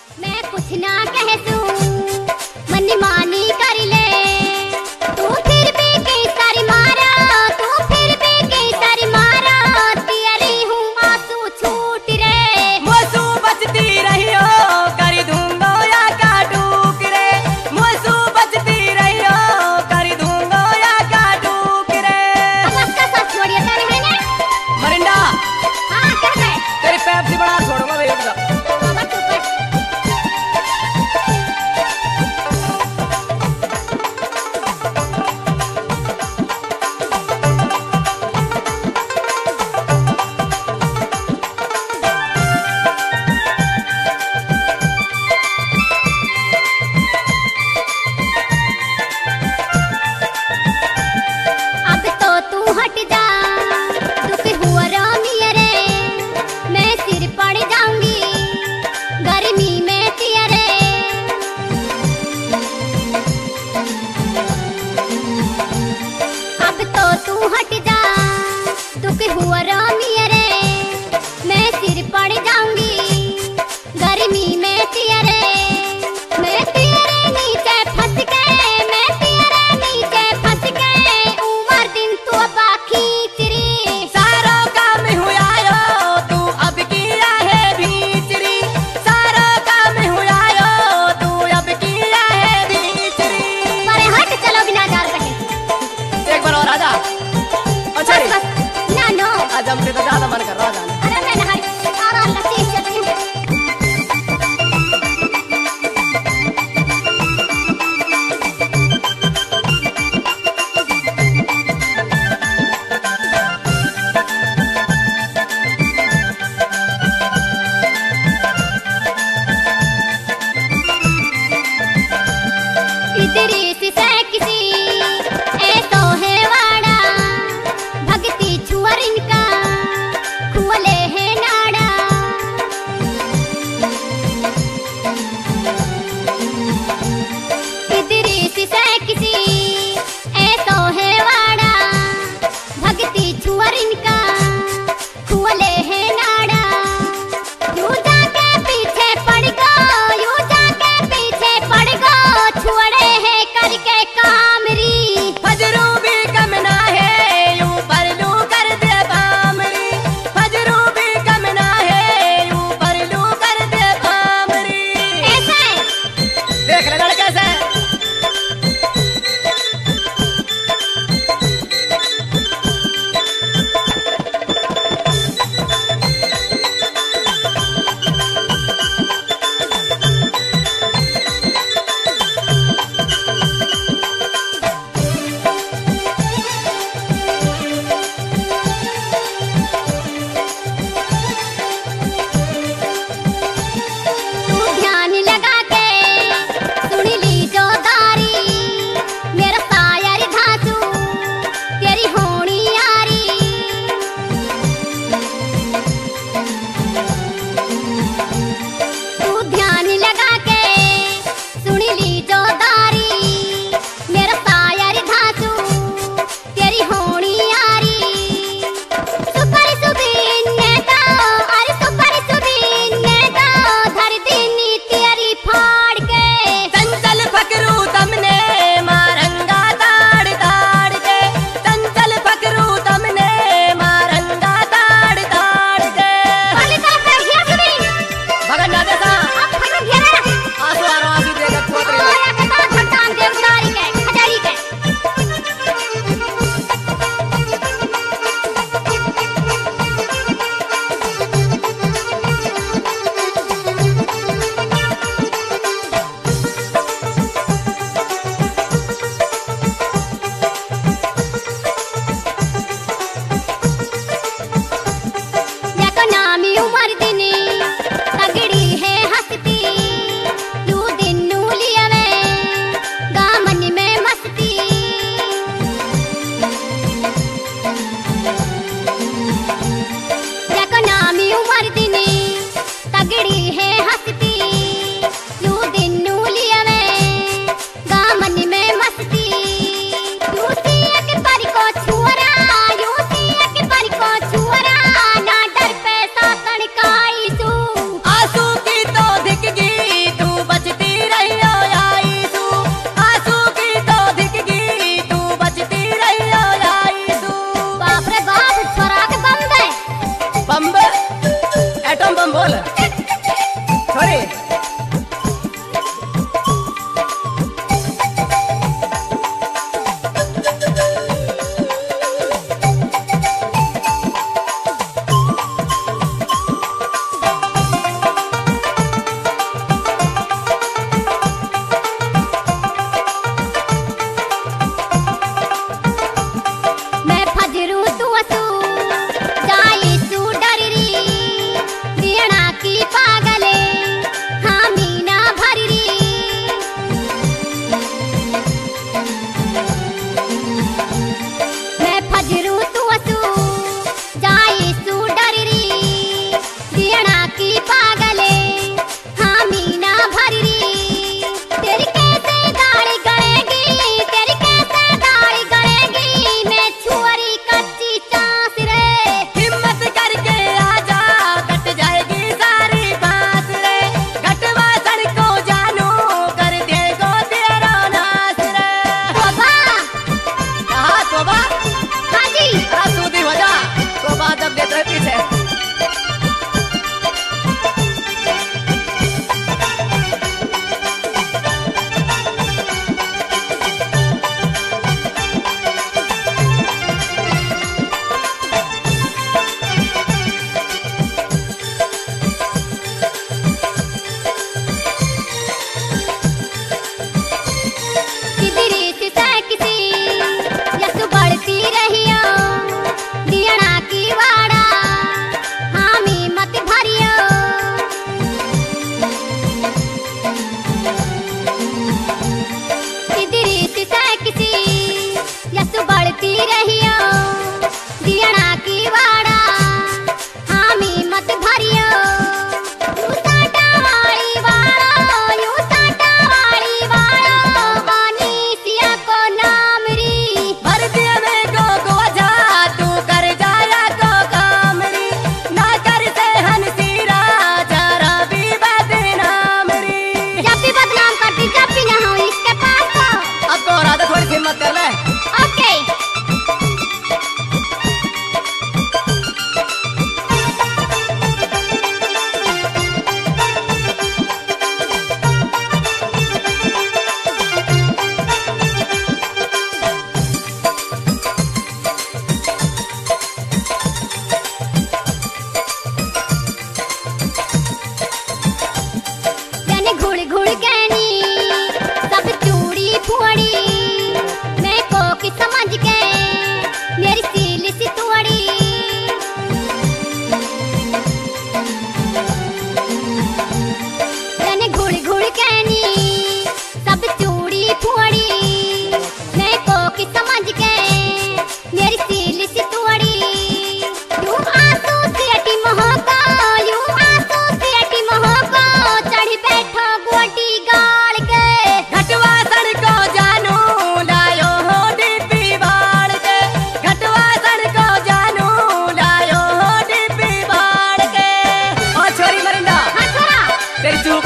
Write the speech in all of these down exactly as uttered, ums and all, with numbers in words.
मैं कुछ ना कह दूं, मन मानी कर ले। तू फिर भी कई सारी मारा, तू फिर भी कई सारी मारा। तेरी हूँ आंसू छूट रे। मोसू बचती रही हो कर दूंगा या काटूक रे। मोसू बचती रही हो कर दूंगा या काटूक रे। अब उसका साथ छोड़िए तेरे है ना? मरिंडा हाँ क्या है? तेरी पैप से बड़ा छोड़ूंगा भाई। बाबा तू कर।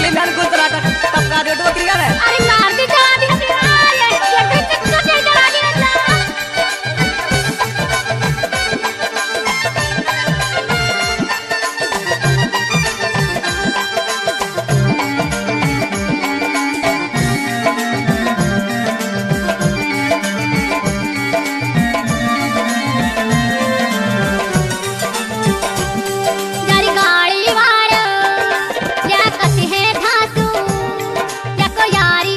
टोकली में कुल चला टपका दे टोकरी का है। अरे मार दी जला दी ये ये तो तो जला दी ना। जरी गाड़ी वार या कसी है धासू या को यारी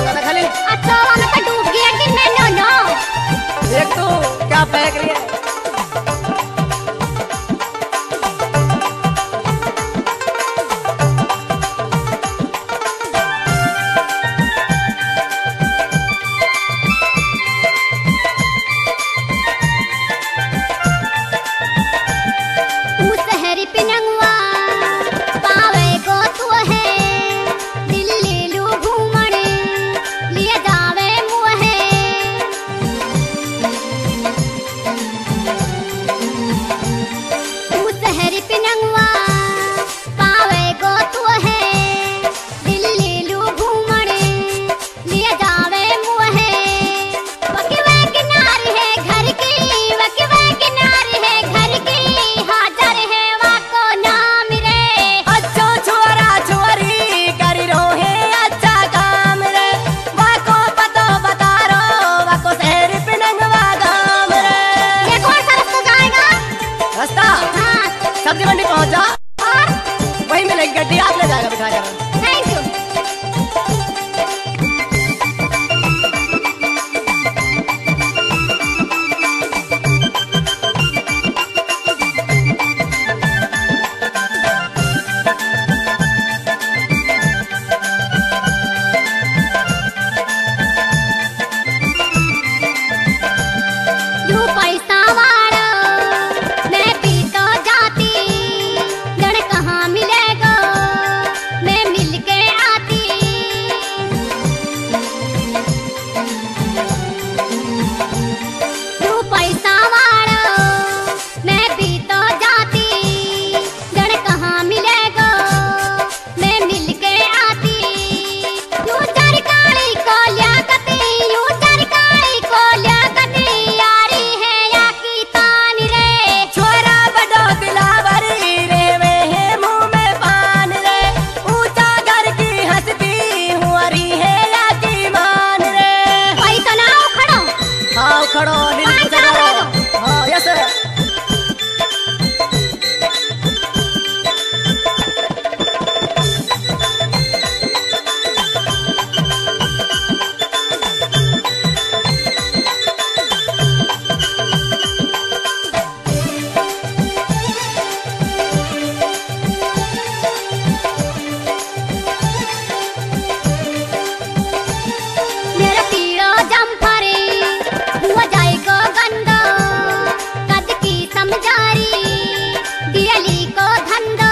ना खाली। अच्छा मैं तो डूब गई एक दिन में। नो नो देख तू क्या फेंक रही है। सब्जी मंडी पहुंचा वहीं मिलेगी गड्डी, आप ले जाएगा बिठा कर। Thank you. यू पैसा वाला मैं पी तो जाती, जड़ कहाँ मिलेगा मैं मिल के आती। यू पैसा वाला मैं पी तो जाती, जड़ कहाँ मिलेगा मैं मिल के आती। यू चरकाई को लियाकती, यू चरकाई को लियाकती, यारी है या की तान रे। छोरा बड़ो दिलावरी रे, वे है मुंह में पान रे, ऊंचा घर की हंसती हुआरी है या की मान रे। भाई तो ना उखड़ो। हाँ उखड़ो नील पाँच चढ़ो। साल हाँ यस मेरा पीड़ो जम्फरे हुआ जाएगा गंदा, कद की समझारी दियली को धंधा।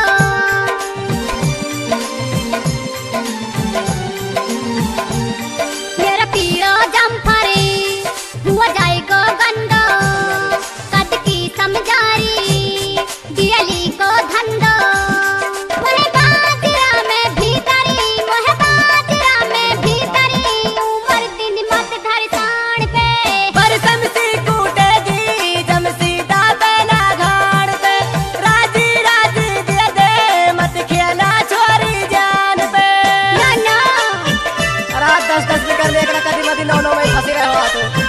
मेरा पीड़ो जम्फरे हुआ जाएगा गंदा, कद की समझारी दियली को धंधा। मोहे बाजरा में भीतरी, मोहे बाजरा में भीतरी, उमर दिन मत धर तान पे। पर समसी कूटेगी जमसी दाबे ना घाड़ पे, राजी राजी दे दे मत खेला छोरी जान पे। ना ना रात दस दस में कर लेकर कदी मदी नौ नौ में फंसी रहे हो तो।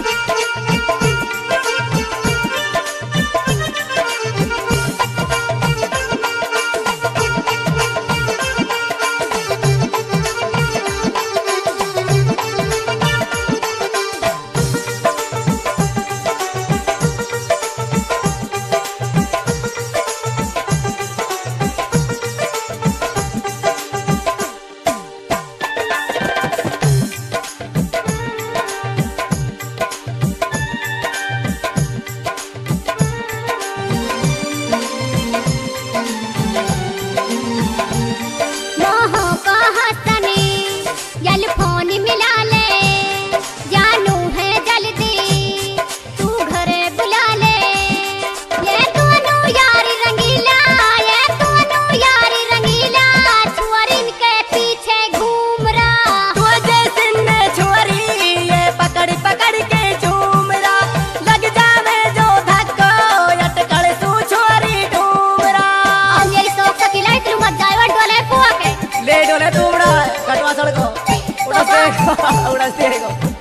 मोहो को हंसने यल फोन मिला ले, जानू है जल्दी तू घरे बुला ले। ये दोनों यारी रंगीला, ये दोनों यारी रंगीला, छुअरिन के पीछे घूम रहा। तुझे सिन्ने छोरी ये पकड़ पकड़ के झूम रहा, लग जावे जो धक्को अटकड़ तू छोरी ढूंढ रहा। और मेरी सोख की लाइट लू मत जाए डोले पुआ के। ले डोले तू उड़ा कटवा सड़को उड़ा से उड़ा से